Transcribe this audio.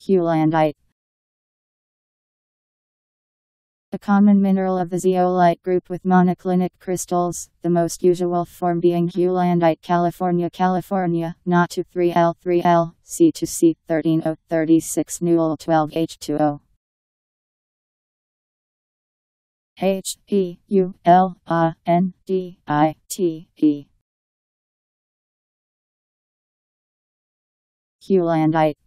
Heulandite. A common mineral of the zeolite group with monoclinic crystals, the most usual form being Heulandite California California, Na 3L 3L, C to C 13036 Newell 12H2O. Heulandite. Heulandite.